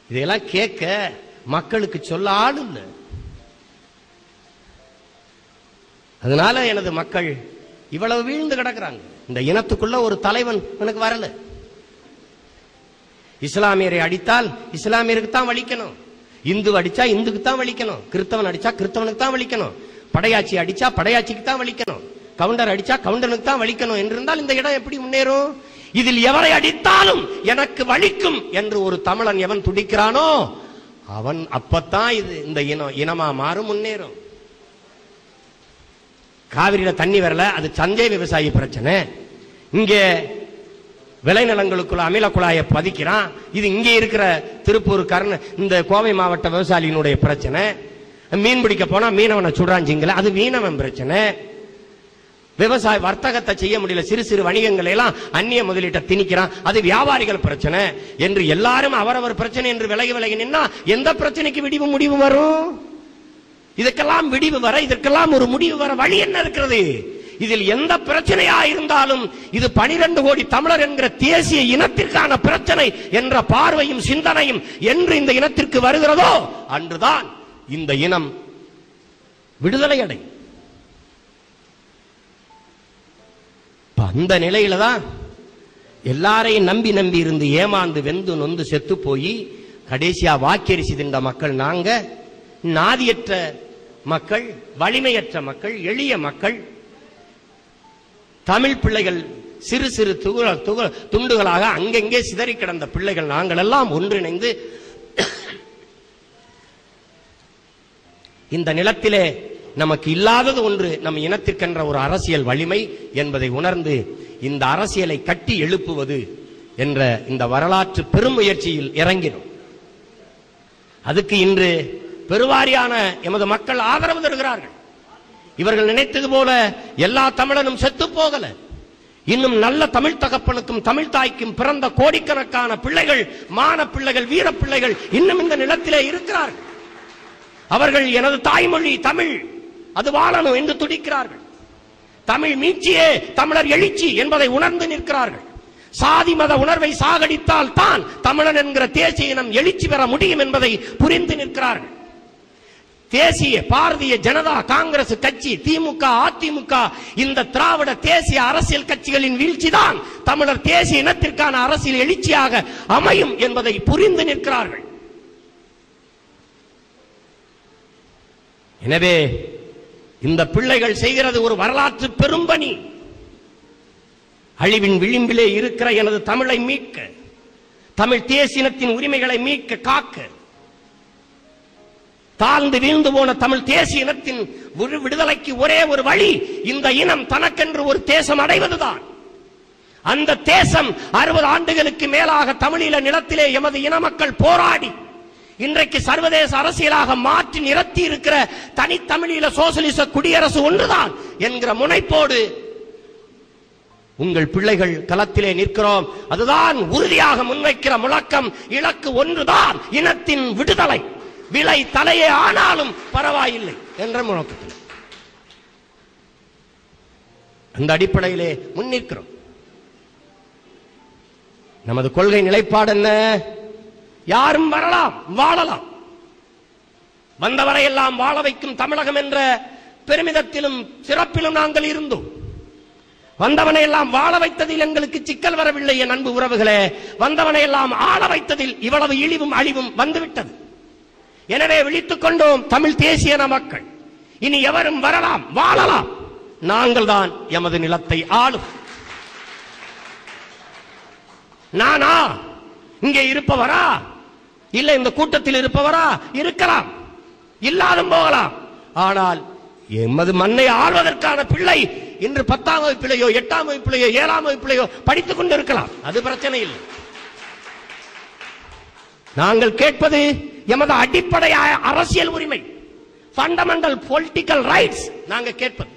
இதெல்லாம் கேட்க மக்களுக்கு சொல்ல ஆள் இல்லை. அதனால எனது மக்கள் இவ்வளவு வீழ்ந்து கிடக்கிறாங்க. இந்த இனத்துக்குள்ள ஒரு தலைவன் எனக்கு வரல. இஸ்லாமியரை அடித்தால் இஸ்லாமியருக்கு தான் வலிக்கணும், இந்து அடிச்சா இந்துக்கு தான் வலிக்கணும், கிறிஸ்தவன் அடிச்சா கிறிஸ்தவனுக்கு தான் வலிக்கணும், படையாச்சி அடிச்சா படையாச்சிக்கு தான் வலிக்கணும், கவுண்டர் அடிச்சா கவுண்டனுக்கு தான் வலிக்கணும் என்றிருந்தால் இந்த இடம் எப்படி முன்னேறும்? இதில் எவரை அடித்தாலும் எனக்கு வலிக்கும் என்று ஒரு தமிழன் எவன் துடிக்கிறானோ அவன் அப்பத்தான் இது இந்த இனமா மாறும், முன்னேறும். காவிரியில தண்ணி வரல, அது சந்தை விவசாயி பிரச்சனை. இங்க விளைநிலங்களுக்குள்ள அமில குழாயை பதிக்கிறான், இது இங்கே இருக்கிற திருப்பூர் இந்த கோவை மாவட்ட விவசாயிகளுடைய பிரச்சனை. மீன் பிடிக்க போனா மீனவனை சுடுறாஞ்சிங்கள, அது மீனவன் பிரச்சனை. விவசாய வர்த்தகத்தை செய்ய முடியல, சிறு சிறு வணிகங்களை எல்லாம் அந்நிய முதலீட்டை திணிக்கிறான், அது வியாபாரிகள் பிரச்சனை என்று எல்லாரும் அவரவர் பிரச்சனை என்று விலகி நின்னா எந்த பிரச்சனைக்கு முடிவு வரும்? இதுக்கெல்லாம் விடிவு வர, இதற்கெல்லாம் ஒரு முடிவு வர வழி என்ன இருக்கிறது? இதில் எந்த பிரச்சனையா இருந்தாலும் இது 12 கோடி தமிழர் என்கிற தேசிய இனத்திற்கான பிரச்சனை என்ற பார்வையும் சிந்தனையும் என்று இந்த இனத்திற்கு வருகிறதோ அன்றுதான் இந்த இனம் விடுதலை அடையும். அந்த நிலையில தான் எல்லாரையும் நம்பி இருந்து ஏமாந்து வெந்து நொந்து செத்து போய் கடைசியா வாக்கரிசி தின்ற மக்கள் நாங்க, நாதியற்ற மக்கள், வலிமையற்ற மக்கள், எளிய மக்கள், தமிழ் பிள்ளைகள் சிறு சிறு துண்டுகளாக அங்கெங்கே சிதறி கிடந்த பிள்ளைகள் நாங்கள் எல்லாம் ஒன்றிணைந்து இந்த நிலத்திலே நமக்கு இல்லாதது ஒன்று நம் இனத்திற்கென்ற ஒரு அரசியல் வலிமை என்பதை உணர்ந்து இந்த அரசியலை கட்டி எழுப்புவது என்ற இந்த வரலாற்று பெரும் முயற்சியில் இறங்கினோம். அதுக்கு இன்று பெருவாரியான எமது மக்கள் ஆதரவு தருகிறார்கள். இவர்கள் நினைத்தது போல எல்லா தமிழனும் செத்து போகல. இன்னும் நல்ல தமிழ் தகப்பனுக்கும் தமிழ் தாய்க்கும் பிறந்த கோடிக்கணக்கான பிள்ளைகள், மான பிள்ளைகள், வீர பிள்ளைகள் இன்னும் இந்த நிலத்திலே இருக்கிறார்கள். அவர்கள் எனது தாய்மொழி தமிழ், அது வாழணும் என்று துடிக்கிறார்கள். தமிழ் மீட்சியே தமிழர் எழுச்சி என்பதை உணர்ந்து நிற்கிறார்கள். சாதி மத உணர்வை சாகடித்தால் தான் தமிழன் என்கிற தேசிய இனம் எழுச்சி பெற முடியும் என்பதை புரிந்து நிற்கிறார்கள். தேசிய பாரதிய ஜனதா காங்கிரஸ் கட்சி, திமுக, அதிமுக, இந்த திராவிட தேசிய அரசியல் கட்சிகளின் வீழ்ச்சி தான் தமிழர் தேசிய இனத்திற்கான அரசியல் எழுச்சியாக அமையும் என்பதை புரிந்து நிற்கிறார்கள். எனவே இந்த பிள்ளைகள் செய்கிறது ஒரு வரலாற்று பெரும்பணி. அழிவின் விளிம்பிலே இருக்கிற எனது தமிழை மீட்க, தமிழ் தேசியத்தின் உரிமைகளை மீட்க, காக்க, தாழ்ந்து வீழ்ந்து போன தமிழ் தேசிய இனத்தின் விடுதலைக்கு ஒரே ஒரு வழி இந்த இனம் தனக்கென்று ஒரு தேசம் அடைவதுதான். அந்த தேசம் 60 ஆண்டுகளுக்கு மேலாக தமிழீழ நிலத்திலே எமது இன மக்கள் போராடி இன்றைக்கு சர்வதேச அரசியலாக மாற்றி நிறுத்தி இருக்கிற தனித்தமிழீழ சோசலிச குடியரசு ஒன்றுதான் என்கிற முனைப்போடு உங்கள் பிள்ளைகள் களத்திலே நிற்கிறோம். அதுதான் உறுதியாக முன்வைக்கிற முழக்கம். இலக்கு ஒன்றுதான், இனத்தின் விடுதலை. விலை தலையே ஆனாலும் பரவாயில்லை என்ற முழக்கத்தில் அந்த அடிப்படையிலே முன்னிற்கிறோம். நமது கொள்கை நிலைப்பாடு என்ன? யாரும் வரலாம், வாழலாம். வந்தவரை எல்லாம் வாழ வைக்கும் தமிழகம் என்ற பெருமிதத்திலும் சிறப்பிலும் நாங்கள் இருந்தோம். வந்தவனை எல்லாம் வாழ வைத்ததில் எங்களுக்கு சிக்கல் வரவில்லை. என் அன்பு உறவுகளே, வந்தவனை எல்லாம் ஆள வைத்ததில் இவ்வளவு இழிவும் அழிவும் வந்துவிட்டது. எனவே விழித்துக் கொண்டோம் தமிழ் தேசிய மக்கள். இனி எவரும் வரலாம், வாழலாம். நாங்கள் தான் எமது நிலத்தை ஆளும். நானா இங்கே இருப்பவரா? இல்லை இந்த கூட்டத்தில் இருப்பவரா? இருக்கலாம், இல்லாதும் போகலாம். ஆனால் எமது மண்ணை ஆள்வதற்கான பிள்ளை இன்று 10ஆம் வகுப்பிலேயோ 8ஆம் வகுப்பிலேயோ 7ஆம் வகுப்பிலேயோ படித்துக் கொண்டிருக்கலாம். அது பிரச்சனை இல்லை. நாங்கள் கேட்பது எமது அடிப்படை அரசியல் உரிமை, ஃபண்டமெண்டல் பொலிட்டிக்கல் ரைட்ஸ். நாங்கள் கேட்பது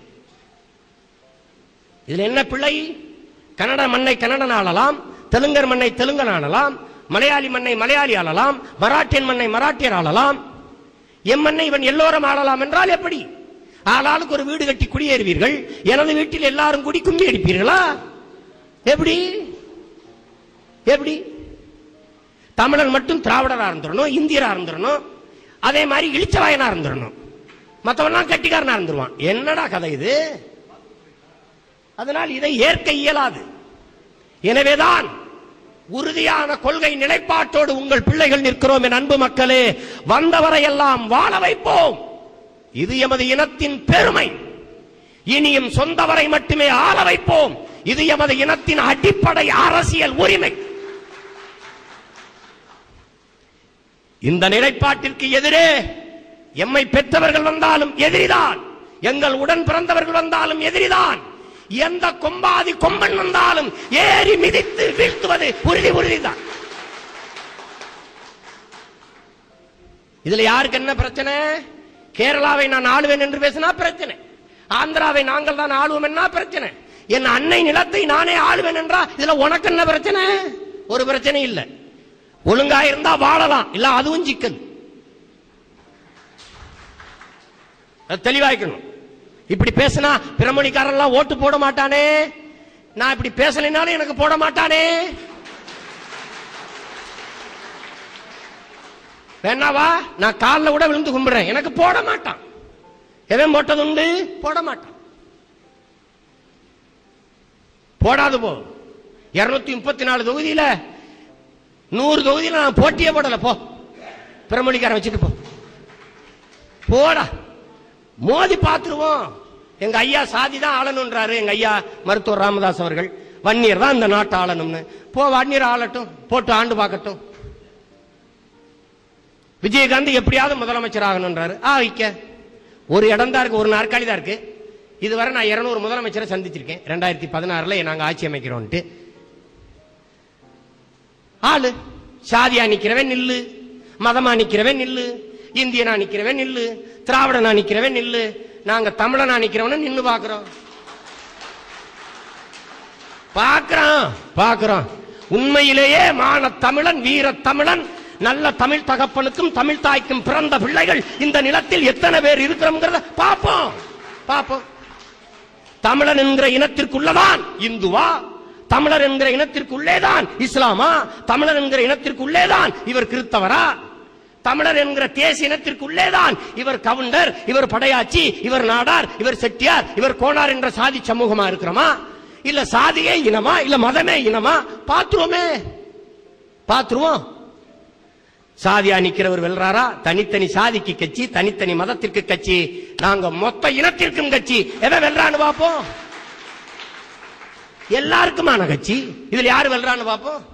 இதுல என்ன பிள்ளை? கன்னட மண்ணை கன்னடன் ஆளலாம், தெலுங்கர் மண்ணை தெலுங்கன் ஆளலாம், மலையாளி மண்ணை மலையாளி ஆளலாம், மராட்டியன் மண்ணை மராட்டியர் ஆளலாம், எம் மண்ணை இவன் எல்லோரும் ஆளலாம் என்றால் எப்படி? ஆளாளுக்கு ஒரு வீடு கட்டி குடியேறுவீர்கள், எனது வீட்டில் எல்லாரும் குடி கும்மி அடிப்பீர்களா? எப்படி எப்படி? தமிழன் மட்டும் திராவிடரா இருந்துடணும், இந்தியரா இருந்துடணும், அதே மாதிரி இளிச்சவாயனா இருந்துடணும், மற்றவெல்லாம் கட்டிக்காரனா இருந்துருவான். என்னடா கதை இது? அதனால் இதை ஏற்க இயலாது. எனவேதான் உறுதியான கொள்கை நிலைப்பாட்டோடு உங்கள் பிள்ளைகள் நிற்கிறோம். என் அன்பு மக்களே, வந்தவரை எல்லாம் வாழ வைப்போம். இது எமது இனத்தின் பெருமை. இனியும் சொந்தவரை மட்டுமே ஆள வைப்போம். இது எமது இனத்தின் அடிப்படை அரசியல் உரிமை. இந்த நிலைப்பாட்டிற்கு எதிரே எம்மை பெற்றவர்கள் வந்தாலும் எதிரிதான், எங்கள் உடன் பிறந்தவர்கள் வந்தாலும் எதிரிதான், எந்த கொம்பாதி கொம்பன் வந்தாலும் ஏறி மிதித்து வீழ்த்துவது உறுதிதான். இதுல யாருக்கு என்ன பிரச்சனை? கேரளாவை நான் ஆளுவேன் என்று பேசினா பிரச்சனை, ஆந்திராவை நாங்கள் தான் ஆளுவோம் என்ன பிரச்சனை, என் அன்னை நிலத்தை நானே ஆளுவேன் என்றா இதுல உனக்கு என்ன பிரச்சனை? ஒரு பிரச்சனை இல்ல. ஒழுங்கா இருந்தா வாழலாம், இல்ல அதுவும் சிக்கல். தெளிவாய்க்கணும். இப்படி பேசினா பிறமொழிக்காரன் ஓட்டு போட மாட்டானே, நான் இப்படி பேசலைனாலும் எனக்கு போட மாட்டானே. வேணாவா, நான் காலில் கூட விழுந்து கும்பிடுறேன், எனக்கு போட மாட்டான். எவன் போட்டது உண்டு? போட மாட்டான். போடாது போ. 234 தொகுதியில 100 தொகுதியில நான் போட்டியே போடல. போ, பிறமொழிக்காரன் வச்சுட்டு போ, போடா, மோதி பார்த்துருவோம். எங்க ஐயா சாதி தான் ஆளணும்ன்றாரு. எங்க ஐயா மருத்துவர் ராமதாஸ் அவர்கள் வன்னியர் தான் இந்த நாட்டை ஆளணும்னு. போ, வன்னியர் ஆளட்டும், போட்டு ஆண்டு பார்க்கட்டும். விஜயகாந்த் எப்படியாவது முதலமைச்சர் ஆகணும்ன்றாரு. ஆகிக்க, ஒரு இடம் தான் இருக்கு, ஒரு நாற்காலி தான் இருக்கு. இதுவரை நான் 200 முதலமைச்சரை சந்திச்சிருக்கேன். 2016 நாங்க ஆட்சி அமைக்கிறோம்ட்டு. ஆளு சாதியா நிக்கிறவன் நில்லு, மதமா நிக்கிறவன் நில்லு, இந்தியனா நிக்கிறவன் நில்லு, திராவிடனா நிக்கிறவன் நில்லு, நாங்க தமிழனா நிக்கிறவன் நின்னு பாக்குறோம். உண்மையிலேயே மான தமிழன், வீர தமிழன், நல்ல தமிழ் தகப்பனுக்கும் தமிழ் தாய்க்கும் பிறந்த பிள்ளைகள் இந்த நிலத்தில் எத்தனை பேர் இருக்கிறோம்ங்கிறத பாப்போம். தமிழன் என்கிற இனத்திற்குள்ளதான் இந்துவா, தமிழர் என்கிற இனத்திற்குள்ளேதான் இஸ்லாமா, தமிழர் என்கிற இனத்திற்குள்ளேதான் இவர் கிறிஸ்தவரா, தமிழர் என்கிற தேசிய இனத்திற்குள்ளேதான் இவர் கவுண்டர், இவர் படையாச்சி, இவர் நாடார், இவர் செட்டியார், இவர் கோனார் என்ற சாதி சமூகமா இருக்கிறோமா, இல்ல சாதியே இனமா, இல்ல மதமே இனமா? பாத்துருவோம். சாதியா நிக்கிறவர் வெல்றாரா? தனித்தனி சாதிக்கு கட்சி, தனித்தனி மதத்திற்கு கட்சி, நாங்க மொத்த இனத்திற்கும் கட்சி. எதை வெல்றான்னு பாப்போம். எல்லாருக்குமான கட்சி. இதுல யாரு வெல்றான்னு பாப்போம்.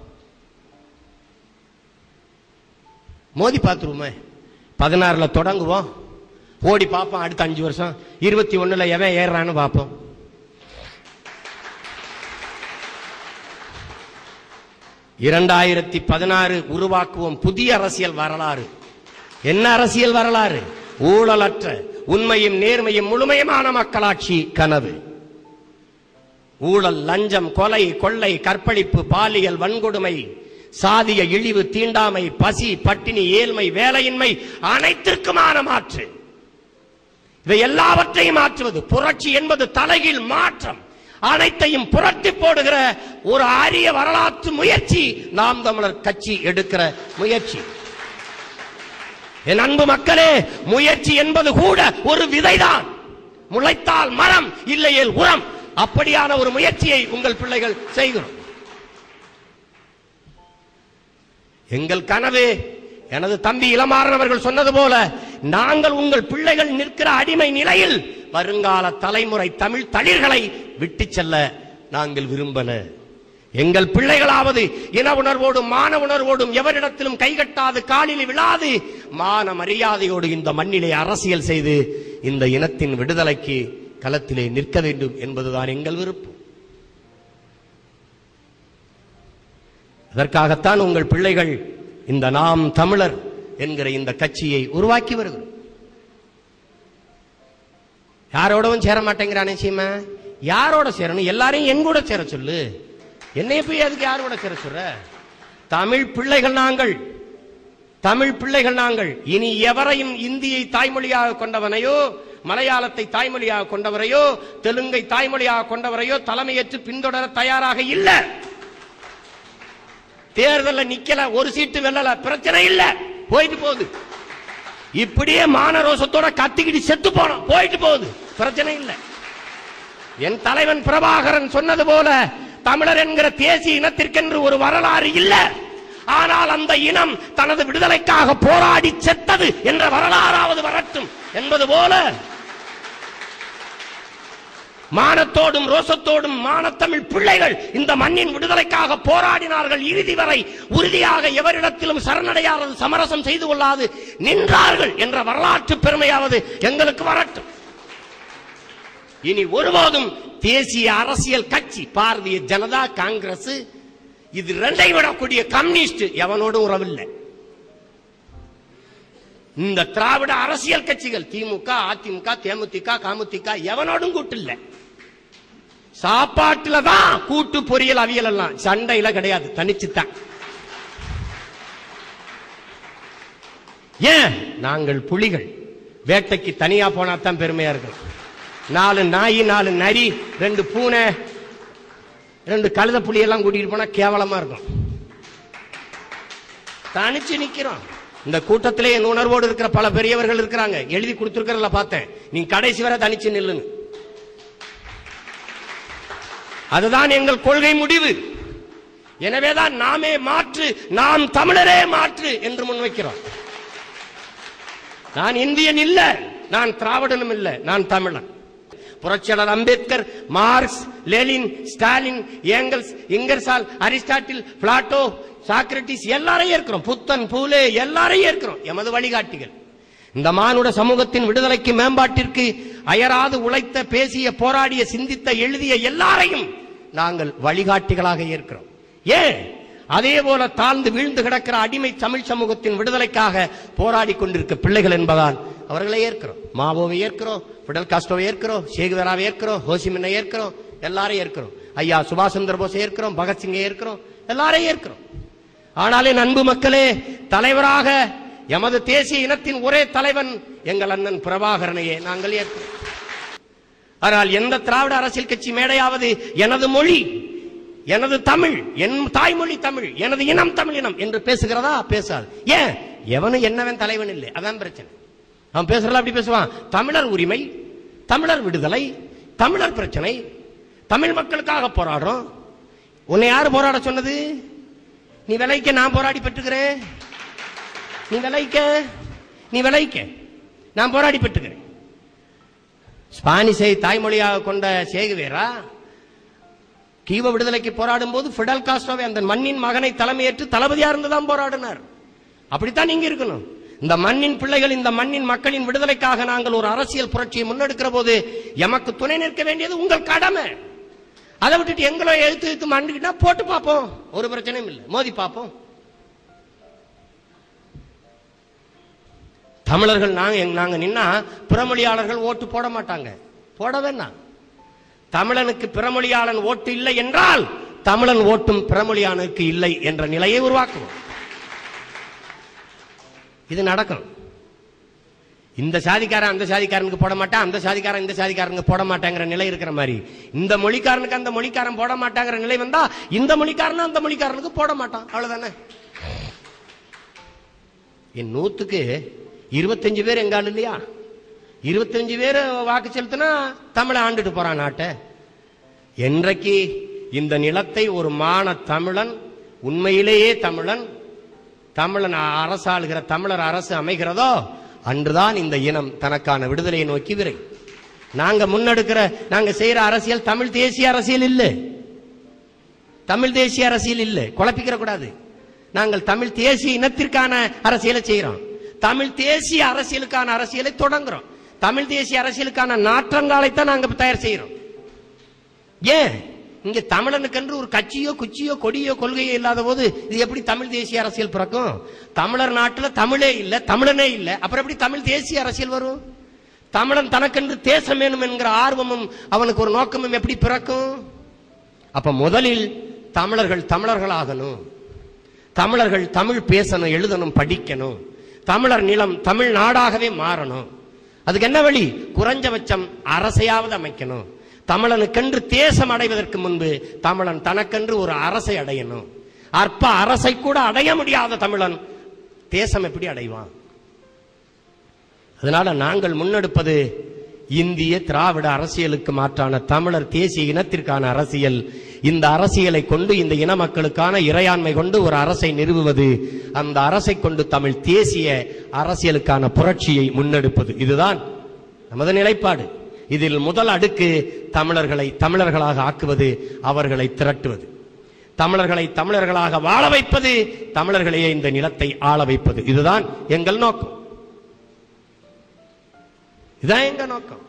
மோதி பார்த்துருவோமே. 16ல தொடங்குவோம், ஓடி பார்ப்போம். அடுத்த 5 வருஷம் 21ல எவன் ஏறான்னு பார்ப்போம். (2016) உருவாக்குவோம் புதிய அரசியல் வரலாறு. என்ன அரசியல் வரலாறு? ஊழலற்ற, உண்மையும் நேர்மையும் முழுமையுமான மக்களாட்சி கனவு. ஊழல், லஞ்சம், கொலை, கொள்ளை, கற்பழிப்பு, பாலியல் வன்கொடுமை, சாதிய இழிவு, தீண்டாமை, பசி, பட்டினி, ஏழ்மை, வேலையின்மை அனைத்திற்குமான மாற்று. இவை எல்லாவற்றையும் மாற்றுவது. புரட்சி என்பது தலைகீழ் மாற்றம். அனைத்தையும் புரட்டி போடுகிற ஒரு அரிய வரலாற்று முயற்சி நாம் தமிழர் கட்சி எடுக்கிற முயற்சி. என் அன்பு மக்களே, முயற்சி என்பது கூட ஒரு விதைதான். முளைத்தால் மரம், இல்லையேல் உரம். அப்படியான ஒரு முயற்சியை உங்கள் பிள்ளைகள் செய்கிறோம். எங்கள் கனவு, எனது தம்பி இளமாறன் அவர்கள் சொன்னது போல, நாங்கள் உங்கள் பிள்ளைகள் நிற்கிற அடிமை நிலையில் வருங்கால தலைமுறை தமிழ் தளிர்களை விட்டு செல்ல நாங்கள் விரும்பல. எங்கள் பிள்ளைகளாவது இன உணர்வோடும் மான உணர்வோடும் எவரிடத்திலும் கைகட்டாது காலில் விழாது மான மரியாதையோடு இந்த மண்ணிலே அரசியல் செய்து இந்த இனத்தின் விடுதலைக்கு களத்திலே நிற்க வேண்டும் என்பதுதான் எங்கள் விருப்பம். அதற்காகத்தான் உங்கள் பிள்ளைகள் இந்த நாம் தமிழர் என்கிற இந்த கட்சியை உருவாக்கி வருகிறோம். யாரோடவும் சேர மாட்டேங்கிறானே சீமா, யாரோட சேரணும்? எல்லாரையும் என் கூட சேர சொல்லு. என்னைய போய் அதுக்கு யாரோட சேர சொல்ற? தமிழ் பிள்ளைகள் நாங்கள், தமிழ் பிள்ளைகள் நாங்கள். இனி எவரையும் இந்தியை தாய்மொழியாக கொண்டவனையோ, மலையாளத்தை தாய்மொழியாக கொண்டவரையோ, தெலுங்கை தாய்மொழியாக கொண்டவரையோ தலைமையேற்று பின்தொடர தயாராக இல்லை. தேர்தலில் நிக்கல, ஒரு சீட்டு வெல்லல, பிரச்சனை இல்ல, போயிட்டு போகுது. இப்படியே மானரோசத்தோட கத்திக்கிட்டு செத்து போனோம், போயிட்டு போகுது, பிரச்சனை இல்ல. என் தலைவன் பிரபாகரன் சொன்னது போல தமிழர் என்கிற தேசிய இனத்திற்கென்று ஒரு வரலாறு இல்ல. ஆனால் அந்த இனம் தனது விடுதலைக்காக போராடி செத்தது என்ற வரலாறாவது வரட்டும் என்பது போல மானத்தோடும் ரோசத்தோடும் மானத்தமிழ் பிள்ளைகள் இந்த மண்ணின் விடுதலைக்காக போராடினார்கள். இறுதி வரை உறுதியாக எவரிடத்திலும் சரணடையாத, சமரசம் செய்து கொள்ளாது நின்றார்கள் என்ற வரலாற்று பெருமையாவது எங்களுக்கு வரட்டும். இனி ஒருபோதும் தேசிய அரசியல் கட்சி பாரதிய ஜனதா காங்கிரஸ் இது ரெண்டை விடக்கூடிய கம்யூனிஸ்ட் எவனோடும் உறவில்லை. இந்த திராவிட அரசியல் கட்சிகள் திமுக, அதிமுக, தேமுதிக, கமுதிக எவனோடும் கூட்டு இல்ல. சாப்பாட்டுல தான் கூட்டு, பொரியல், அவியல் எல்லாம், சண்டையில கிடையாது, தனிச்சுத்தான். ஏன்? நாங்கள் புலிகள், வேட்டைக்கு தனியா போனாதான் பெருமையா இருக்கும். 4 நாய், 4 நரி, 2 பூனை, 2 கழுத புலி எல்லாம் கூட்டிட்டு போனா கேவலமா இருக்கும். தனிச்சு நிக்கிறோம். இந்த கூட்டத்திலே என் உணர்வோடு இருக்கிற பல பெரியவர்கள் இருக்கிறாங்க, எழுதி கொடுத்திருக்கிறத பார்த்தேன், நீ கடைசி வரை தனிச்சு நில்லுன்னு. அதுதான் எங்கள் கொள்கை முடிவு. எனவேதான் நாமே மாற்று, நாம் தமிழரே மாற்று என்று முன்வைக்கிறோம். நான் இந்தியன் இல்ல, நான் திராவிடனும் இல்ல, நான் தமிழன். புரட்சியாளர் Ambedkar, Marx, Lenin, Stalin, Engels, Ingersoll, Aristotle, Plato, Socrates எல்லாரையும் இருக்கிறோம், புத்தன், பூலே எல்லாரையும் இருக்கிறோம், எமது வழிகாட்டிகள். இந்த மானுட சமூகத்தின் விடுதலைக்கு, மேம்பாட்டிற்கு அயராது உழைத்த, பேசிய, போராடிய, சிந்தித்த, எழுதிய எல்லாரையும் நாங்கள் வழிகாட்டிகளாக இருக்கிறோம். ஏன்? அதே போல தாழ்ந்து வீழ்ந்து கிடக்கிற அடிமை தமிழ் சமூகத்தின் விடுதலைக்காக போராடி கொண்டிருக்க பிள்ளைகள் என்பதால் அவர்களை ஏற்கிறோம். மாவோவை ஏற்கிறோம், பிடல் காஸ்ட்ரோவை ஏற்கிறோம், சேகுவேராவை ஏற்கிறோம், ஹோசிமின்னை ஏற்கிறோம், எல்லாரையும் ஏற்கிறோம். ஐயா சுபாஷ் சந்திர போஸை ஏற்கிறோம், பகத்சிங்கை ஏற்கிறோம், எல்லாரையும் ஏற்கிறோம். ஆனாலே அன்பு மக்களே, தலைவராக எமது தேசிய இனத்தின் ஒரே தலைவன் எங்கள் அண்ணன் பிரபாகரனையே நாங்கள் ஏற்கிறோம். ஆனால் எந்த திராவிட அரசியல் கட்சி மேடையாவது எனது மொழி, எனது தமிழ், என் தாய்மொழி தமிழ், எனது இனம் தமிழ் இனம் என்று பேசுகிறதா? பேசாது. ஏன்? எவனும் என்னவன் தலைவன் இல்லை, அதான் பிரச்சனை. அவன் பேசுறல அப்படி பேசுவான். தமிழர் உரிமை, தமிழர் விடுதலை, தமிழர் பிரச்சனை, தமிழ் மக்களுக்காக போராடுறோம். உன்னை யாரு போராட சொன்னது? நீ விலைக்க, நான் போராடி பெற்றுக்கிறேன். நீ விலைக்க, நீ விலைக்க, நான் போராடி பெற்றுக்கிறேன். ஸ்பானிஷை தாய்மொழியாக கொண்ட சேகுவேரா கீவ விடுதலைக்கு போராடும் போது பிடல் காஸ்ட்ரோவை, அந்த மண்ணின் மகனை தலைமையேற்று தளபதியா இருந்துதான் போராடினார். அப்படித்தான் நீங்க இருக்கணும். இந்த மண்ணின் பிள்ளைகள், இந்த மண்ணின் மக்களின் விடுதலைக்காக நாங்கள் ஒரு அரசியல் புரட்சியை முன்னெடுக்கிற போது எமக்கு துணை நிற்க வேண்டியது உங்கள் கடமை. அதை விட்டுட்டு எங்களோ எழுத்து மண்டுக்கிட்டா போட்டு பார்ப்போம், ஒரு பிரச்சனையும் இல்லை, மோதி பார்ப்போம். தமிழர்கள் நாங்க நின்னா பிறமொழியாளர்கள் ஓட்டு போட மாட்டாங்க, போட வேண்டாம். தமிழனுக்கு பிறமொழியாளன் ஓட்டு இல்லை என்றால் தமிழன் ஓட்டும் பிறமொழியானுக்கு இல்லை என்ற நிலையை உருவாக்குவோம். இது நடக்கும். இந்த சாதிக்காரன் அந்த சாதிக்காரனுக்கு போட மாட்டான், அந்த சாதிக்காரன் இந்த சாதிக்காரனுக்கு போட மாட்டாங்கிற நிலை இருக்கிற மாதிரி, இந்த மொழிக்காரனுக்கு அந்த மொழிக்காரன் போட மாட்டாங்கிற நிலை வந்தா இந்த மொழிக்காரன் அந்த மொழிக்காரனுக்கு போட மாட்டான், அவ்வளவுதானே. என் 100க்கு 25 பேர் எங்கால் இல்லையா? 25 பேர் வாக்கு செலுத்தினா தமிழை ஆண்டுட்டு போறான் நாட்டை. என்றைக்கு இந்த நிலத்தை ஒரு மான தமிழன், உண்மையிலேயே தமிழன், தமிழன் அரசாளுகிற தமிழர் அரசு அமைகிறதோ அன்றுதான் இந்த இனம் தனக்கான விடுதலையை நோக்கி விரை. நாங்க முன்னெடுக்கிற, நாங்க செய்யற அரசியல் தமிழ் தேசிய அரசியல் இல்லை, தமிழ் தேசிய அரசியல் இல்லை, குழப்பிக்கிற கூடாது. நாங்கள் தமிழ் தேசிய இனத்திற்கான அரசியலை செய்யறோம், தமிழ் தேசிய அரசியலுக்கான அரசியலை தொடங்குறோம், தமிழ் தேசிய அரசியலுக்கான நாற்றங்காலைத்தான் நாங்க தயார் செய்யறோம். ஏன்? இங்க தமிழனுக்கென்று ஒரு கட்சியோ குச்சியோ கொடியோ கொள்கையோ இல்லாத போது இது எப்படி தமிழ் தேசிய அரசியல் பிறக்கும்? தமிழர் நாட்டில் தமிழே இல்லை, தமிழனே இல்லை, அப்புறம் எப்படி தமிழ் தேசிய அரசியல் வரும்? தமிழன் தனக்கென்று தேசம் வேணும் என்கிற ஆர்வமும் அவனுக்கு ஒரு நோக்கமும் எப்படி பிறக்கும்? அப்ப முதலில் தமிழர்கள் தமிழர்களாகணும், தமிழர்கள் தமிழ் பேசணும், எழுதணும், படிக்கணும், தமிழர் நிலம் தமிழ் நாடாகவே மாறணும். அதுக்கு என்ன வழி? குறைஞ்சபட்சம் அரசையாவது அமைக்கணும். தமிழனுக்கென்று தேசம் அடைவதற்கு முன்பு தமிழன் தனக்கென்று ஒரு அரசை அடையணும். அற்ப அரசை கூட அடைய முடியாத தமிழன் தேசம் எப்படி அடைவான்? அதனால நாங்கள் முன்னெடுப்பது இந்திய திராவிட அரசியலுக்கு மாற்றான தமிழர் தேசிய இனத்திற்கான அரசியல். இந்த அரசியலை கொண்டு இந்த இன மக்களுக்கான இறையாண்மை கொண்டு ஒரு அரசை நிறுவுவது, அந்த அரசை கொண்டு தமிழ் தேசிய அரசியலுக்கான புரட்சியை முன்னெடுப்பது. இதுதான் நமது நிலைப்பாடு. இதில் முதல் அடுக்கு தமிழர்களை தமிழர்களாக ஆக்குவது, அவர்களை திரட்டுவது, தமிழர்களை தமிழர்களாக வாழ வைப்பது, தமிழர்களையே இந்த நிலத்தை ஆள வைப்பது. இதுதான் எங்கள் நோக்கம். இதுதான் எங்க நோக்கம்.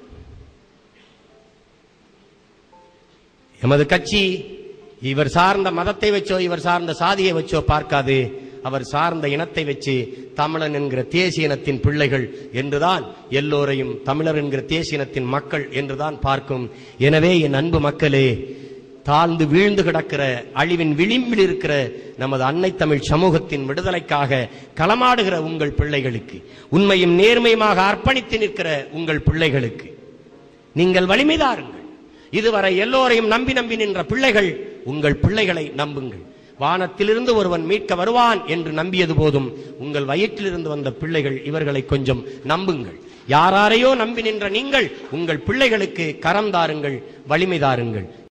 எமது கட்சி இவர் சார்ந்த மதத்தை வச்சோ இவர் சார்ந்த சாதியை வச்சோ பார்க்காது. அவர் சார்ந்த இனத்தை வச்சு தமிழன் என்கிற தேசிய இனத்தின் பிள்ளைகள் என்றுதான், எல்லோரையும் தமிழர் என்கிற தேசிய இனத்தின் மக்கள் என்றுதான் பார்க்கும். எனவே என் அன்பு மக்களே, தாழ்ந்து வீழ்ந்து கிடக்கிற அழிவின் விளிம்பில் இருக்கிற நமது அன்னை தமிழ் சமூகத்தின் விடுதலைக்காக களமாடுகிற உங்கள் பிள்ளைகளுக்கு, உண்மையும் நேர்மையுமாக அர்ப்பணித்து நிற்கிற உங்கள் பிள்ளைகளுக்கு நீங்கள் வலிமைதாருங்கள். இதுவரை எல்லோரையும் நம்பி நம்பி நின்ற பிள்ளைகள், உங்கள் பிள்ளைகளை நம்புங்கள். வானத்திலிருந்து ஒருவன் மீட்க வருவான் என்று நம்பியது போதும், உங்கள் வயிற்றிலிருந்து வந்த பிள்ளைகள் இவர்களை கொஞ்சம் நம்புங்கள். யாரையோ நம்பி நின்ற நீங்கள் உங்கள் பிள்ளைகளுக்கு கரம் தாருங்கள், வலிமை தாருங்கள்.